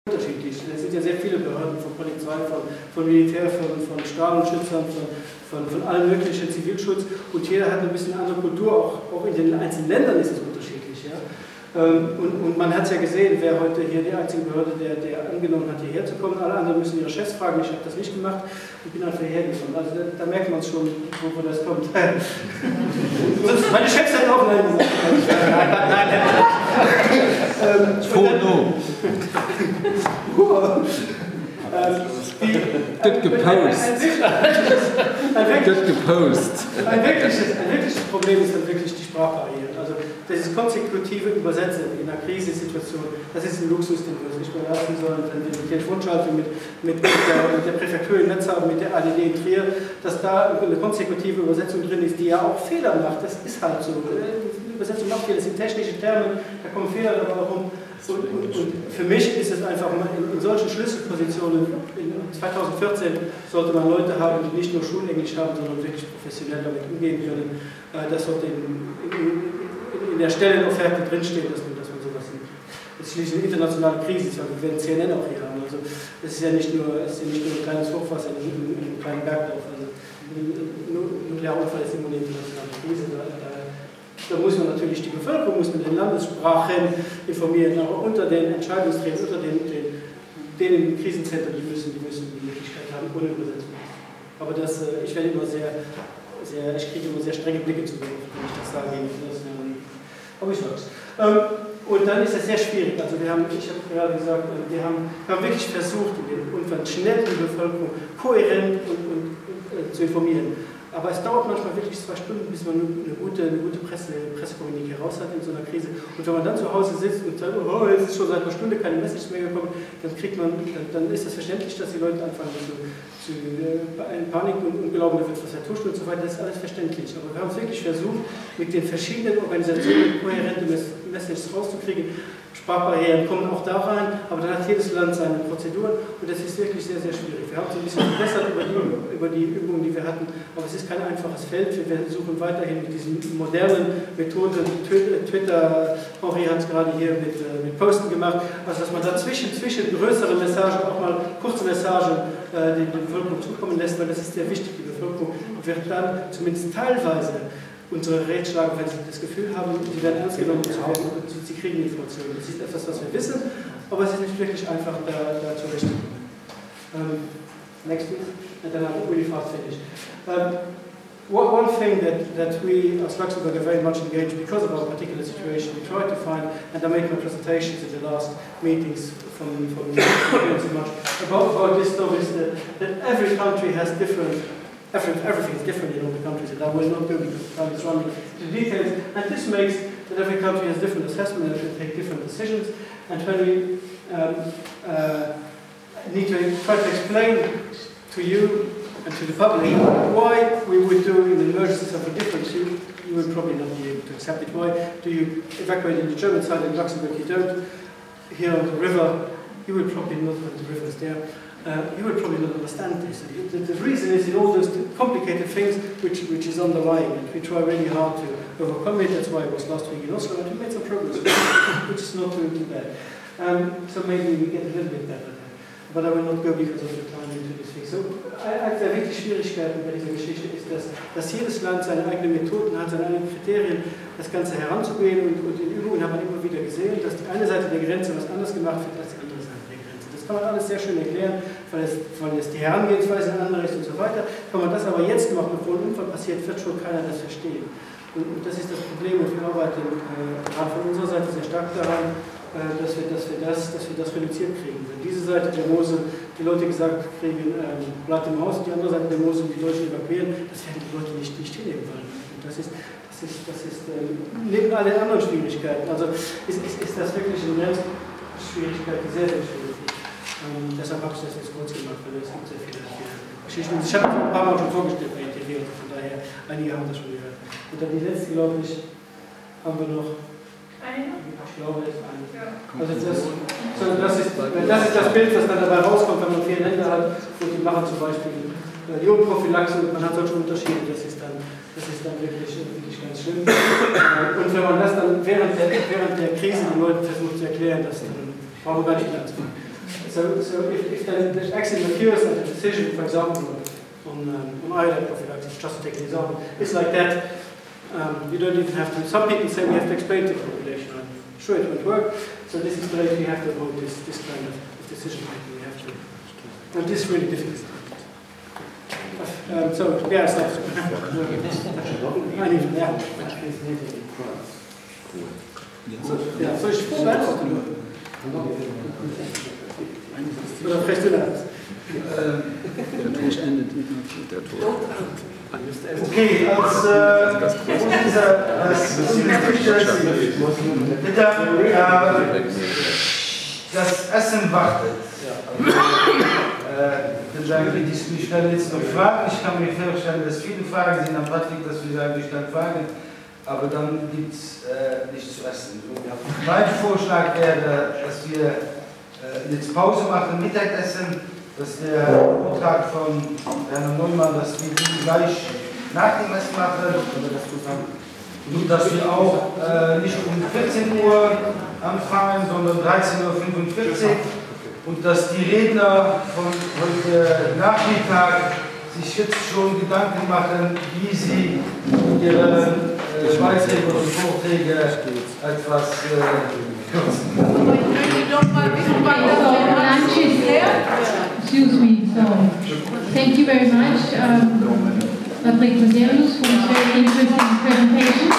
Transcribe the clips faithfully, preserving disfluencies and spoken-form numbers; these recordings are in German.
unterschiedlich. Es sind ja sehr viele Behörden, von Polizei, von, von Militär, von, von Strahlenschützern, von, von, von allen möglichen Zivilschutz, und jeder hat ein bisschen eine andere Kultur, auch, auch in den einzelnen Ländern ist es unterschiedlich. Ja? Und, und man hat es ja gesehen, wer heute hier die einzige Behörde, der, der angenommen hat, hierher zu kommen. Alle anderen müssen ihre Chefs fragen, ich habe das nicht gemacht, ich bin einfach hierher gekommen. Also da, da merkt man es schon, wo, wo das kommt. Meine Chefs hätten auch Nein gesagt. Nein, nein, nein. nein. Foto. Good gepost. Good gepost. Ein wirkliches, ein wirkliches Problem ist dann wirklich die Sprachbarriere. Also das konsekutive Übersetzen in einer Krisensituation, das ist ein Luxus, den wir uns nicht mehr leisten sollen. Wenn wir die Telefonschaltung mit, mit, mit, der, mit der Präfektur in Metz haben, mit der A D D in Trier, dass da eine konsekutive Übersetzung drin ist, die ja auch Fehler macht. Das ist halt so. Die Übersetzung macht Fehler, das sind technische Terme, da kommen Fehler dabei rum. Und, und, und für mich ist es einfach, in, in solchen Schlüsselpositionen, in zweitausendvierzehn sollte man Leute haben, die nicht nur Schulenglisch haben, sondern wirklich professionell damit umgehen können. Das sollte in, in, in der Stellenofferte drinstehen, dass man, dass man sowas sieht. Es ist schließlich eine internationale Krise, wir werden C N N auch hier haben. Also es ist ja nicht nur, es ist ja nicht nur ein kleines Hochwasser in, in, in einem kleinen Bergdorf. Also ein Nuklearunfall ist immer eine internationale Krise. Da, da, Da muss man natürlich die Bevölkerung, muss man den Landessprachen informieren, aber unter den Entscheidungsträgern, unter den, den, denen im Krisenzentrum, die müssen, die müssen die Möglichkeit haben, ohne Übersetzung. Aber das, ich werde immer sehr, sehr, ich kriege immer sehr strenge Blicke zugeworfen, wenn ich das sage. Aber ich sag's. Und dann ist es sehr schwierig. Also wir haben, ich habe gerade gesagt, wir haben, wir haben wirklich versucht, irgendwann schnell die Bevölkerung kohärent und, und, und, zu informieren. Aber es dauert manchmal wirklich zwei Stunden, bis man eine gute, eine gute Presse, Pressekommunique raus hat in so einer Krise. Und wenn man dann zu Hause sitzt und sagt, oh, jetzt ist schon seit einer Stunde keine Message mehr gekommen, dann kriegt man, dann, dann ist es verständlich, dass die Leute anfangen zu, zu äh, Panik und, und glauben, da wird was vertuscht und so weiter. Das ist alles verständlich. Aber wir haben es wirklich versucht, mit den verschiedenen Organisationen kohärente Messages rauszukriegen. Sprachbarrieren kommen auch da rein, aber dann hat jedes Land seine Prozeduren und das ist wirklich sehr, sehr schwierig. Wir haben es ein bisschen verbessert über die, über die Übungen, die wir hatten, aber es ist kein einfaches Feld. Wir versuchen weiterhin mit diesen modernen Methoden, Twitter, Henri hat es gerade hier mit, mit Posten gemacht, also dass man dazwischen, zwischen größeren Messagen auch mal kurze Messagen äh, der Bevölkerung zukommen lässt, weil das ist sehr wichtig. Die Bevölkerung wird dann zumindest teilweise unsere Rede schlagen, wenn sie das Gefühl haben, sie werden ernst genommen zu werden und sie kriegen die Informationen. Das ist etwas, was wir wissen, aber es ist nicht wirklich einfach, da, da zu richten. Um, next week, and then I'm really fast finished. Um, one thing that, that we as Luxembourg are very much engaged because of our particular situation, we try to find, and I made my presentations in the last meetings from, from so much about, about this stuff, is that, that every country has different Everything is different in all the countries, and I will not go because time is running to the details. And this makes that every country has different assessment and should take different decisions. And when we um, uh, need to try to explain to you and to the public why we would do in emergencies of a difference, you, you would probably not be able to accept it. Why do you evacuate in the German side in Luxembourg? You don't. Here on the river, you would probably not, when the river is there. Uh, you would probably not understand this. The, the reason is in all those complicated things which, which is underlying, and we try really hard to overcome it. That's why I was last week in Oslo, and we made some progress, which is not too, too bad. Um, so maybe we get a little bit better there. But I will not go because of the time into this thing. So, eine der wirklich Schwierigkeiten bei dieser Geschichte ist, dass, dass jedes Land seine eigenen Methoden hat, seine eigenen Kriterien, das Ganze heranzugehen. Und, und in Übungen hat man immer wieder gesehen, dass die eine Seite der Grenze was anders gemacht wird als die andere Seite der Grenze. Das kann man alles sehr schön erklären, weil es, weil es die Herangehensweise eine andere ist und so weiter. Kann man das aber jetzt machen, bevor ein Unfall passiert, wird schon keiner das verstehen. Und, und das ist das Problem, und wir arbeiten äh, gerade von unserer Seite sehr stark daran, äh, dass, wir, dass, wir das, dass wir das reduziert kriegen. Wenn diese Seite der Mosel die Leute gesagt kriegen, ähm, bleibt im Haus, die andere Seite der Mosel die Deutschen evakuieren, das werden die Leute nicht, nicht hinnehmen wollen. Und das ist, das ist, das ist äh, neben all den anderen Schwierigkeiten, also ist, ist, ist das wirklich eine Schwierigkeit, die sehr, sehr schwierig ist. Ähm, deshalb habe ich das jetzt kurz gemacht, weil es gibt sehr viele, viele Geschichten. Ich habe es ein paar Mal schon vorgestellt bei I T V, von daher, einige haben das schon gehört. Und dann die letzte, glaube ich, haben wir noch. Eine? Ich glaube, es ist eine. Ja. Also das, so das, ist, das ist das Bild, das dann dabei rauskommt, wenn man vier Länder hat, und die machen zum Beispiel Ionenprophylaxe, man hat solche Unterschiede, das ist dann, das ist dann wirklich, wirklich ganz schlimm. Und wenn man das dann während der, während der Krise den Leuten versucht zu erklären, das dann brauchen wir gar nicht mehr anzufangen. So, so if, if the, the accident occurs and the decision, for example, on, um, on iodine prophylaxis, just to take an example, it's like that. Um, you don't even have to. Some people say we have to explain to the population. I'm sure it won't work. So this explanation, you have to avoid this, this kind of decision making. You have to. And this is really difficult. Um, so yeah, it's like. I need yeah. Ja, soll ich froh beantworten? Oder fragst du das? Der Tod endet nicht. Der Tod. Okay, als äh, das Essen wartet. Dann sagen wir, ich stelle jetzt noch Fragen. Ich kann mir vorstellen, dass viele Fragen sind an Patrick, dass wir sagen, wir stellen Fragen, aber dann gibt es äh, nichts zu essen. Mein Vorschlag wäre, dass wir äh, jetzt Pause machen, Mittagessen, dass der Vortrag von Herrn Neumann, dass wir die gleich nach dem Essen machen, und dass wir auch äh, nicht um vierzehn Uhr anfangen, sondern dreizehn Uhr fünfundvierzig und dass die Redner von heute Nachmittag sich jetzt schon Gedanken machen, wie sie ihre äh, Beiträge und Vorträge etwas äh, kürzen. Excuse me, so thank you very much, um, Patrick Maserius, for this very interesting presentation.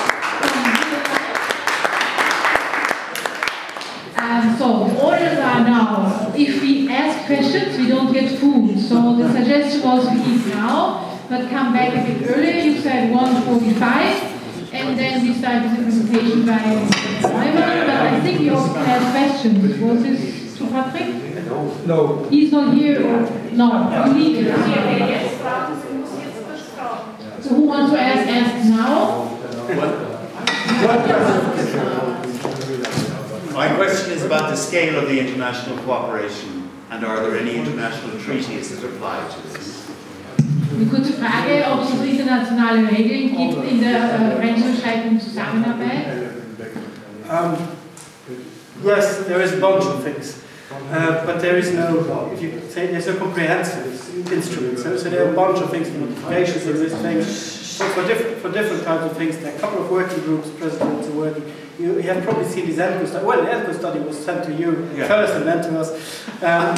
Um, so the orders are now, if we ask questions, we don't get food. So the suggestion was we eat now, but come back a bit earlier. You said one forty-five, and then we start with the presentation by Neumann. But I think you also had questions. Was this to Patrick? No. He's not here, or no? You need to. So who wants to ask? Ask now. My question is about the scale of the international cooperation, and are there any international treaties that apply to this? Die kurze Frage, ob es internationale Regeln gibt in der äh, grenzüberschreitenden Zusammenarbeit? Um, yes, there is a bunch of things. Uh, but there is no, if you say, there's no comprehensive instrument. So, so there are a bunch of things, notifications exist, things for different for different types of things. There are a couple of working groups, presidents are working. You, you have probably seen this ENCO study. Well, the ENCO study was sent to you yeah. first and then to us. Um,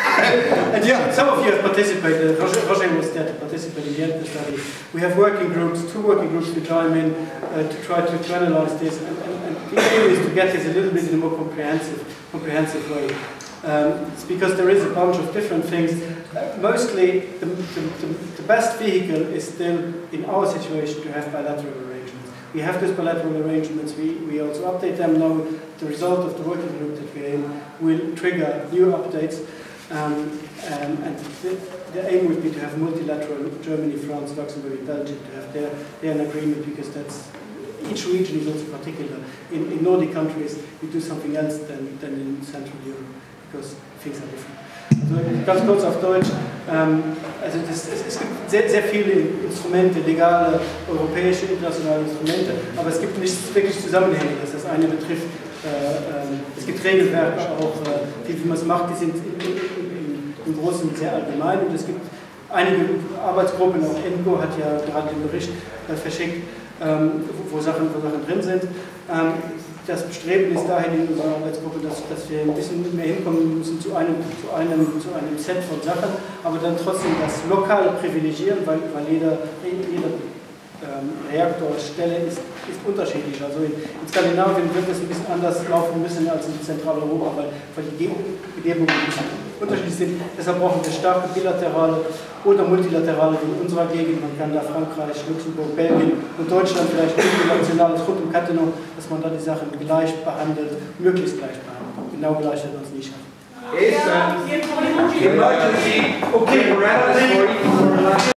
and yeah, some of you have participated. Roger, Roger was there to participate in the ENCO study. We have working groups, two working groups which I'm in uh, to try to, to analyze this. And, and, and the aim is to get this a little bit in a more comprehensive, comprehensive way. Um, it's because there is a bunch of different things. Uh, mostly, the, the, the, the best vehicle is still, in our situation, to have bilateral arrangements. We have these bilateral arrangements, we, we also update them now. The result of the working group that we're in will trigger new updates. Um, um, and the, the aim would be to have multilateral, Germany, France, Luxembourg, Belgium, to have their, their an agreement, because that's each region is also particular. In, in Nordic countries, we do something else than, than in Central Europe, because things are different. Also ganz kurz auf Deutsch, ähm, also das, es, es gibt sehr, sehr viele Instrumente, legale, europäische, internationale Instrumente, aber es gibt nichts wirklich Zusammenhängendes, das eine betrifft. Äh, ähm, es gibt Regelwerke auch, äh, die, wie man es macht, die sind in, in, in, im Großen sehr allgemein, und es gibt einige Arbeitsgruppen, auch ENCO hat ja gerade den Bericht äh, verschickt, ähm, wo, wo, Sachen, wo Sachen drin sind. Ähm, Das Bestreben ist dahin in unserer Arbeitsgruppe, dass, dass wir ein bisschen mehr hinkommen müssen zu einem, zu, einem, zu einem Set von Sachen, aber dann trotzdem das Lokale privilegieren, weil, weil jeder, jeder ähm, Reaktorstelle ist, ist unterschiedlich. Also in, in Skandinavien wird es ein bisschen anders laufen müssen als in Zentraleuropa, weil, weil die Gegebungen ein bisschen unterschiedlich sind. Deshalb brauchen wir starke bilaterale oder multilaterale wie in unserer Gegend. Man kann da Frankreich, Luxemburg, Belgien und Deutschland vielleicht internationales rund um Kattenau, dass man da die Sachen gleich behandelt, möglichst gleich behandelt. Genau gleich wird man es nicht schaffen. Emergency. Okay, we're at